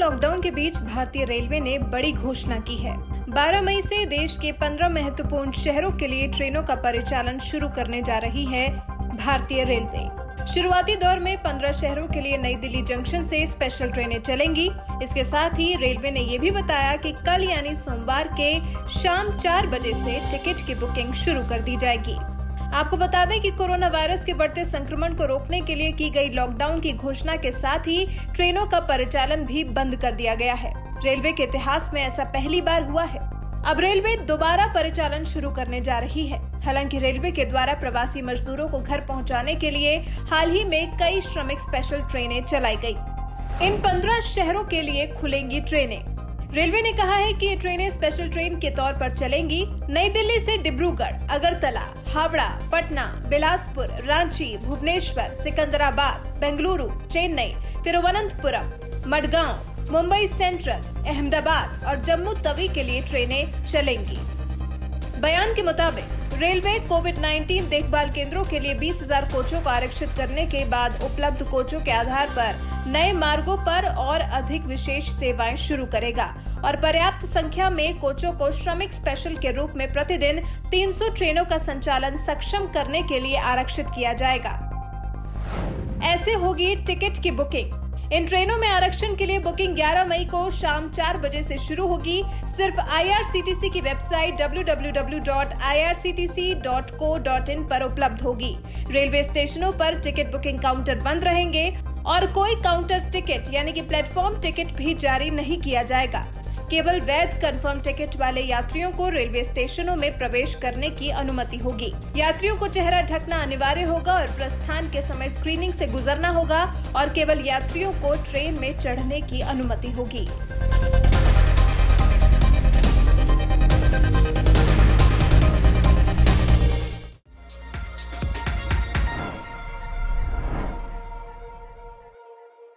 Lockdown के बीच भारतीय railway ने बड़ी घोषणा की है। 12 मई से देश के 15 महत्वपूर्ण शहरों के लिए ट्रेनों का परिचालन शुरू करने जा रही है भारतीय रेलवे। शुरुआती दौर में 15 शहरों के लिए नई दिल्ली जंक्शन से स्पेशल ट्रेनें चलेंगी। इसके साथ ही रेलवे ने ये भी बताया कि कल यानी सोमवार के शाम 4 बजे से टिकट की बुकिंग शुरू कर दी जाएगी। आपको बता दें कि कोरोना वायरस के बढ़ते संक्रमण को रोकने के लिए की गई लॉकडाउन की घोषणा के साथ ही ट्रेनों का परिचालन भी बंद कर दिया गया है। रेलवे के इतिहास में ऐसा पहली बार हुआ है। अब रेलवे दोबारा परिचालन शुरू करने जा रही है। हालांकि रेलवे के द्वारा प्रवासी मजदूरों को घर पहुंचाने के लिए हाल ही में कई श्रमिक स्पेशल ट्रेनें चलाई गई। इन 15 शहरों के लिए खुलेंगी ट्रेनें। रेलवे ने कहा है कि ये ट्रेनें स्पेशल ट्रेन के तौर पर चलेंगी। नई दिल्ली से डिब्रूगढ़, अगरतला, हावड़ा, पटना, बिलासपुर, रांची, भुवनेश्वर, सिकंदराबाद, बेंगलुरु, चेन्नई, तिरुवनंतपुरम, मडगांव, मुंबई सेंट्रल, अहमदाबाद और जम्मू तवी के लिए ट्रेनें चलेंगी। बयान के मुताबिक रेलवे कोविड-19 देखभाल केंद्रों के लिए 20,000 कोचों को आरक्षित करने के बाद उपलब्ध कोचों के आधार पर नए मार्गों पर और अधिक विशेष सेवाएं शुरू करेगा और पर्याप्त संख्या में कोचों को श्रमिक स्पेशल के रूप में प्रतिदिन 300 ट्रेनों का संचालन सक्षम करने के लिए आरक्षित किया जाएगा। ऐसे होगी टिकट की बुकिंग। इन ट्रेनों में आरक्षण के लिए बुकिंग 11 मई को शाम 4 बजे से शुरू होगी। सिर्फ IRCTC की वेबसाइट www.irctc.co.in पर उपलब्ध होगी। रेलवे स्टेशनों पर टिकट बुकिंग काउंटर बंद रहेंगे और कोई काउंटर टिकट यानी कि प्लेटफॉर्म टिकट भी जारी नहीं किया जाएगा। केवल वैध कंफर्म टिकट वाले यात्रियों को रेलवे स्टेशनों में प्रवेश करने की अनुमति होगी। यात्रियों को चेहरा ढकना अनिवार्य होगा और प्रस्थान के समय स्क्रीनिंग से गुजरना होगा और केवल यात्रियों को ट्रेन में चढ़ने की अनुमति होगी।